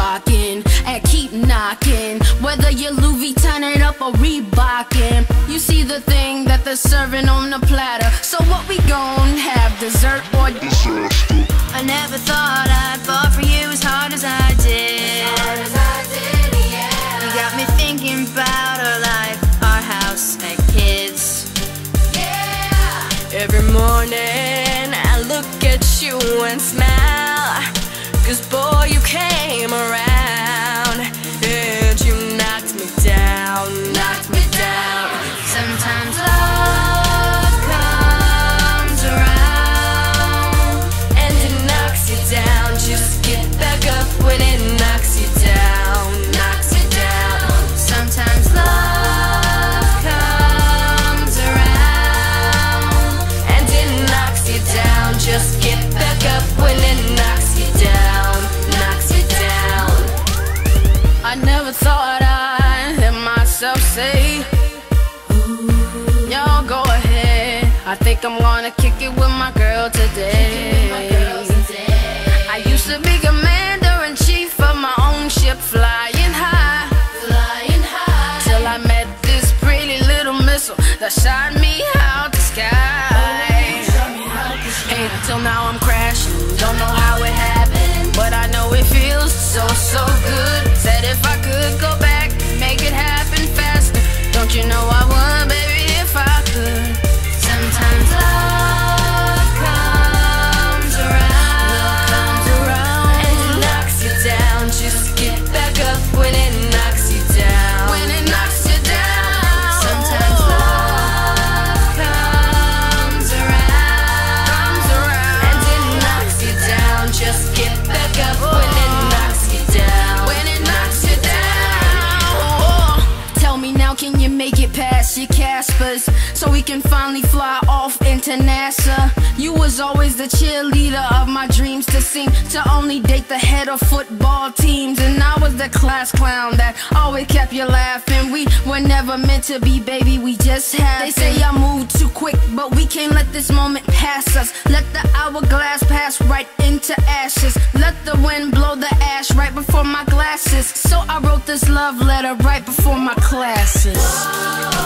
rockin' and keep knocking. Whether you're Louis turning up or Reebokin', you see the thing that they're serving on the platter. So what we gon' have, dessert or disaster? I never thought I'd fall for you as hard as I did. You got me thinking about our life, our house at Kidz. Every morning I look at you and smile, 'cause boy, you came around and you knocked me down, knocked me down. Sometimes love comes around and it knocks you down. Just get back up when it knocks you down, knocks you down. Sometimes love comes around and it knocks you down. Just get back up when it knocks you down, knocks you down. I never thought I'd hear myself say, y'all go ahead, I think I'm gonna kick it with my girl today. I used to be commander-in-chief of my own ship, flying high, till I met this pretty little missile that shot me out the sky. Hey, till now I'm crashing, don't know how it happened, but I know it feels so, so good. Said if I could go back, make it happen faster. Don't you know I would, baby, if I could. Sometimes love comes around and it knocks you down. Just get back up when it knocks you down, when it knocks you down. Sometimes love comes around and it knocks you down. Just get back up when it knocks you down, when it knocks you down. Oh, tell me now, can you make it past your Caspers so we can finally fly off into NASA? You was always the cheerleader of my dreams, to seem to only date the head of football teams. And I was the class clown that always kept you laughing. We were never meant to be, baby, we just happened. They say I moved too quick, but we can't let this moment pass us. Let the hourglass pass right into ashes. Let the wind blow the ash right before my glasses. So I wrote this love letter right before my classes.